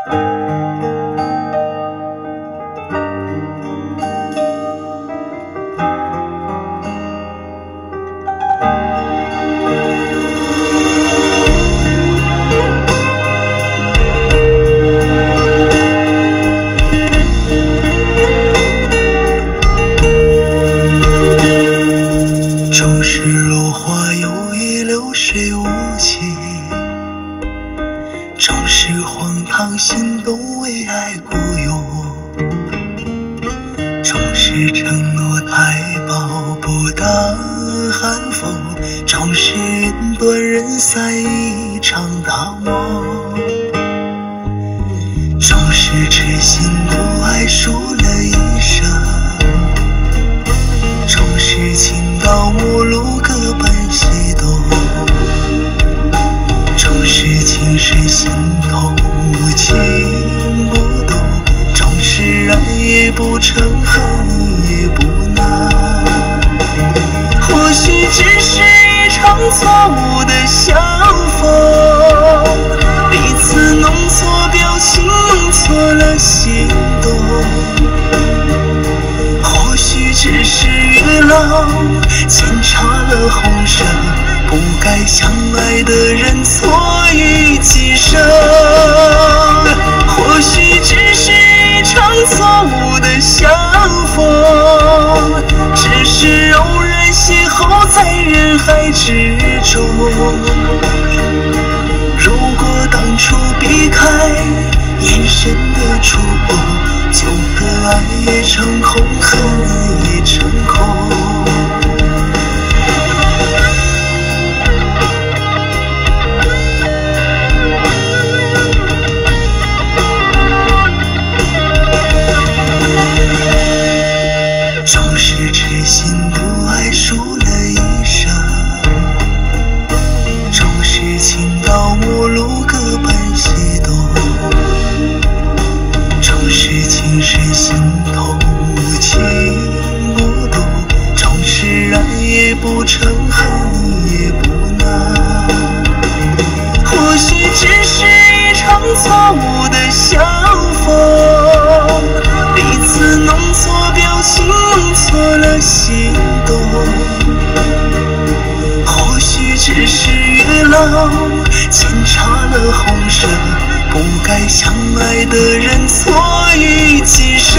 终是落花有意，流水无情。终是荒唐心动，为爱孤勇。终是承诺太薄，不挡寒风。终是云断人散，一场大梦。终是痴心独爱，输了一生。终是情到陌路，各奔西东。终是情深心痛，无情不动。终是爱也不成，恨也不难。或许只是一场错误的相逢，彼此弄错表情，弄错了心动。或许只是月老牵插了红绳，不该相爱的人错于几生。或许只是一场错误的相逢，只是偶然邂逅在人海之中。如果当初避开眼神的触碰，旧的爱也成空，恨也成空。终是痴心独爱，输了一生。终是情到陌路，各奔西东。终是情深心痛，无情不动。终是爱也不成，恨也不难。或许只是一场错误的相逢，彼此弄错表情，弄错了心动。或许只是月老牵插了红绳，不该相爱的人错于几生。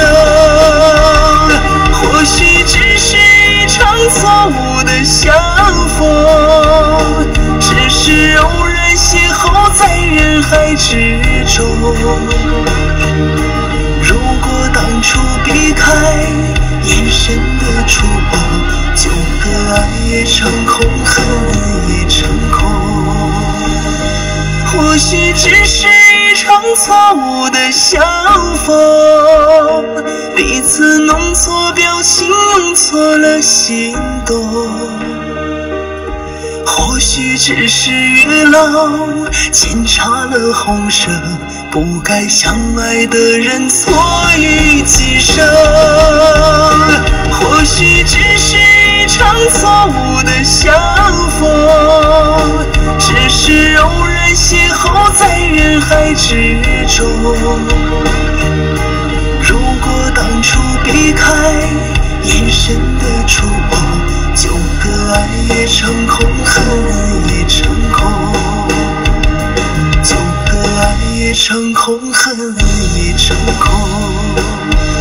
或许只是一场错误的相逢，只是偶然邂逅在人海之中。如果当初避开眼神的触碰，旧的爱也成空，恨也成空。或许只是一场错误的相逢，彼此弄错表情，弄错了心动。或许只是月老牵插了红绳，不该相爱的人错于几生。或许只是一场错误的相逢，只是偶然邂逅在人海之中。如果当初避开眼神的触碰，旧的爱也成空，恨也成空。旧的爱也成空，恨也成空。